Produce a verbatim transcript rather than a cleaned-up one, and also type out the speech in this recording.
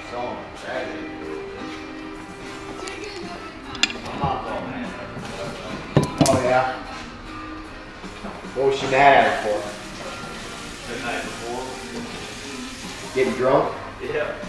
Saw him Saturday. My mom's all mad. Oh yeah. What was she mad at him for? The night before. Getting drunk? Yeah.